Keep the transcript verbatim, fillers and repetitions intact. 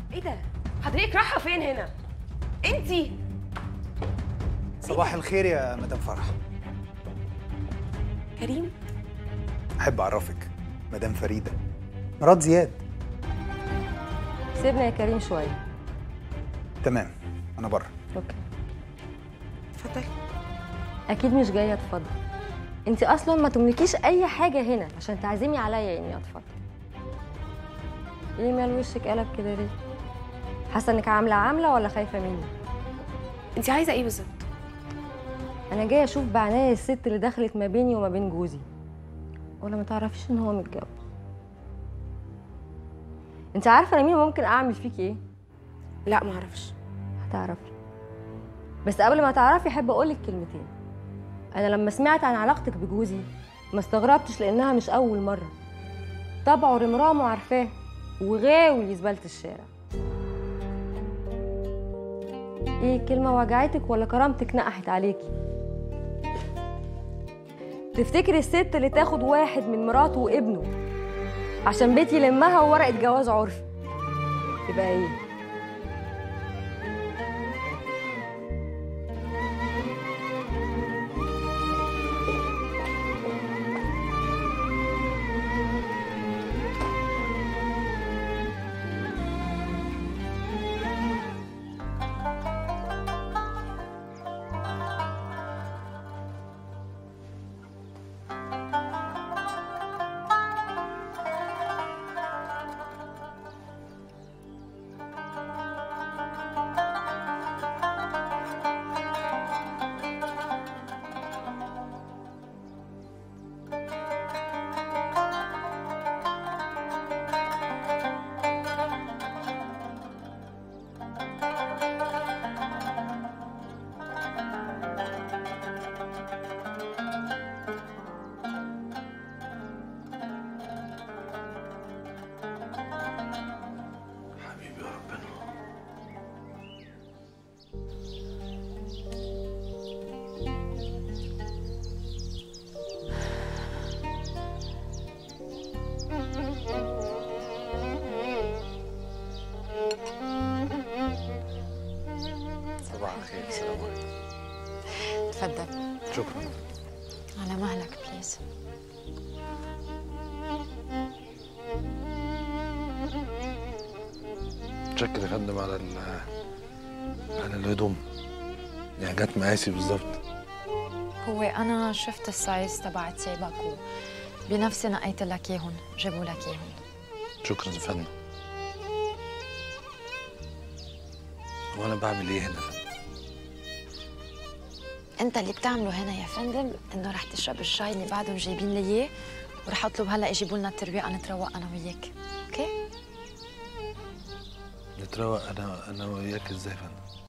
ايه ده؟ حضرتك رايحه فين هنا؟ انتي صباح الخير يا مدام فرح. كريم؟ احب اعرفك مدام فريده، مرات زياد. سيبنا يا كريم شويه. تمام، انا بره. اوكي. اتفضلي. اكيد مش جايه اتفضل. انت اصلا ما تملكيش اي حاجه هنا عشان تعزمي عليا اني اتفضل. ايه مال وشك قلب كده ليه؟ حاسه انك عامله عامله ولا خايفه مني؟ انتي عايزه ايه بالظبط؟ انا جايه اشوف بعناية الست اللي دخلت ما بيني وما بين جوزي، ولا ما تعرفيش ان هو متجوز؟ انت عارفه انا مين ممكن اعمل فيكي ايه؟ لا ما اعرفش. هتعرفي، بس قبل ما تعرفي احب اقولك كلمتين. انا لما سمعت عن علاقتك بجوزي ما استغربتش، لانها مش اول مره. طبعه رمرام وعارفاه، وغاوي زباله الشارع. ايه كلمه وجعتك ولا كرامتك نقحت عليكي؟ تفتكري الست اللي تاخد واحد من مراته وابنه عشان بيت يلمها وورقه جواز عرفي تبقى ايه؟ صباح الخير. السلام عليكم. تفضل. شكرا. على مهلك بليز. متشكر يا فندم على ال على الهدوم، يعني جت مقاسي بالظبط. هو أنا شفت السايز تبع ثيابك وبنفسي نقيت لك إياهم، جابوا لك إياهم. شكرا يا فندم. هو أنا بعمل إيه هنا؟ أنت اللي بتعمله هنا يا فندم إنه رح تشرب الشاي اللي بعدهم جايبين لي إياه، ورح أطلب هلا يجيبوا لنا الترويقة نتروق أنا وياك، أوكي؟ نتروق أنا أنا وياك إزاي يا فندم؟